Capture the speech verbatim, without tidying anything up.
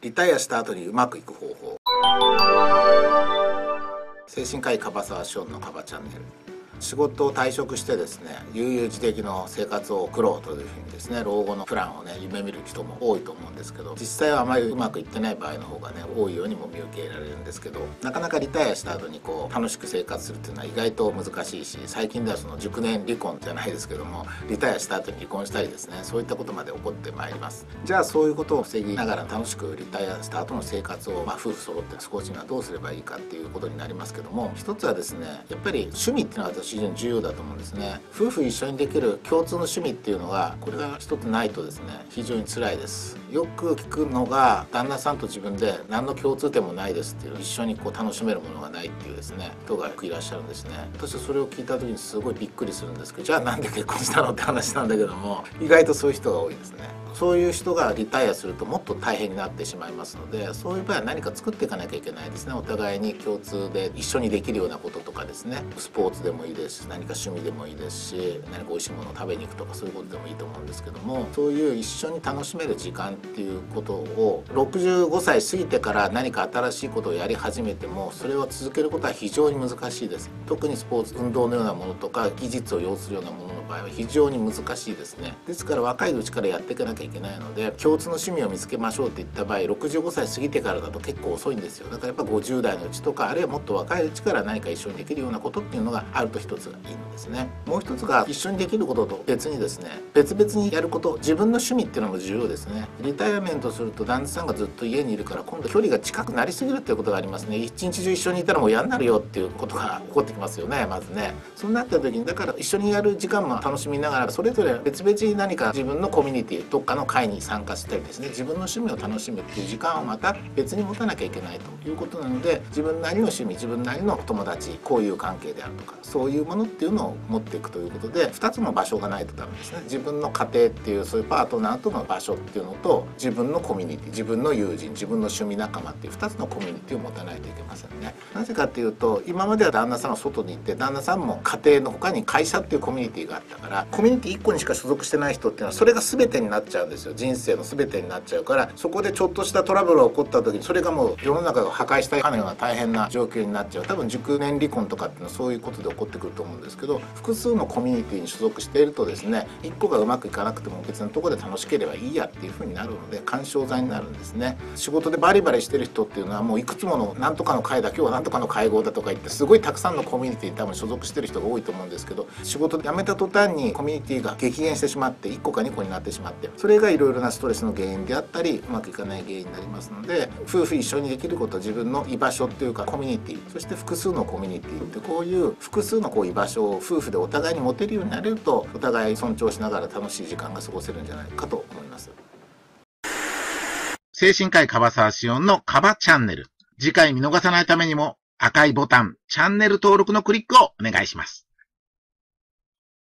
リタイアした後にうまくいく方法。精神科医樺沢志音の樺チャンネル。仕事を退職してですね、悠々自適の生活を送ろうというふうにですね、老後のプランをね夢見る人も多いと思うんですけど、実際はあまりうまくいってない場合の方がね多いようにも見受けられるんですけど、なかなかリタイアした後にこう楽しく生活するっていうのは意外と難しいし、最近ではその熟年離婚じゃないですけども、リタイアした後に離婚したりですね、そういったことまで起こってまいります。じゃあそういうことを防ぎながら楽しくリタイアした後の生活を、まあ、夫婦揃って過ごすにはどうすればいいかっていうことになりますけども、一つはですね、やっぱり趣味っていうのは私非常に重要だと思うんですね。夫婦一緒にできる共通の趣味っていうのは、これが一つないとですね非常に辛いです。よく聞くのが、旦那さんと自分で何の共通点もないですっていう、一緒にこう楽しめるものがないっていうですね人がよくいらっしゃるんですね。私はそれを聞いた時にすごいびっくりするんですけど、じゃあなんで結婚したのって話なんだけども、意外とそういう人が多いですね。そういう人がリタイアするともっと大変になってしまいますので、そういう場合は何か作っていかなきゃいけないですね。お互いに共通で一緒にできるようなこととかですね、スポーツでもいいですし、何か趣味でもいいですし、何か美味しいものを食べに行くとか、そういうことでもいいと思うんですけども、そういう一緒に楽しめる時間っていうことをろくじゅうごさい過ぎてから何か新しいことをやり始めても、それを続けることは非常に難しいです。特にスポーツ運動のようなものとか技術を要するようなものの場合は非常に難しいですね。ですから若いうちからやっていかなきゃいけないので、共通の趣味を見つけましょうって言った場合、ろくじゅうごさい過ぎてからだと結構遅いんですよ。だからやっぱごじゅう代のうちとか、あるいはもっと若いうちから何か一緒にできるようなことっていうのがあると一つがいいのですね。もう一つが、一緒にできることと別にですね、別々にやること、自分の趣味っていうのも重要ですね。リタイアメントすると旦那さんがずっと家にいるから、今度距離が近くなりすぎるっていうことがありますね。一日中一緒にいたらもう嫌になるよっていうことが起こってきますよね、まずね。そうなった時に、だから一緒にやる時間も楽しみながら、それぞれ別々に何か自分のコミュニティ、どっかの会に参加したりですね、自分の趣味を楽しむっていう時間をまた別に持たなきゃいけないということなので、自分なりの趣味、自分なりの友達、交友関係であるとか、そういうものっていうのを持っていくということで、ふたつの場所がないとダメですね。自分の家庭っていうそういうパートナーとの場所っていうのと、自分のコミュニティ、自分の友人、自分の趣味仲間っていうふたつのコミュニティを持たないといけませんね。なぜかっていうと、今までは旦那さんは外に行って、旦那さんも家庭の他に会社っていうコミュニティがあったから、コミュニティいっこにしか所属してない人っていうのはそれが全てになっちゃうんですよ。人生の全てになっちゃうから、そこでちょっとしたトラブルが起こった時に、それがもう世の中が破壊したかのような大変な状況になっちゃう。多分熟年離婚とかっていうのはそういうことで起こってくると思うんですけど、複数のコミュニティに所属しているとですね、いっこがうまくいかなくても別のところで楽しければいいやっていう風になるので、緩衝材になるんですね。仕事でバリバリしてる人っていうのは、もういくつものなんとかの会だ、今日はなんとかの会合だとか言って、すごいたくさんのコミュニティに多分所属してる人が多いと思うんですけど、仕事で辞めた途端にコミュニティが激減してしまって、いっこかにこになってしまって、それがいろいろなストレスの原因であったり、うまくいかない原因になりますので、夫婦一緒にできること、自分の居場所っていうかコミュニティ、そして複数のコミュニティって、こういう複数のこう居場所を夫婦でお互いに持てるようになれると、お互い尊重しながら楽しい時間が過ごせるんじゃないかと思います。 精神科医樺沢志音の樺チャンネル。次回見逃さないためにも赤いボタン、チャンネル登録のクリックをお願いします。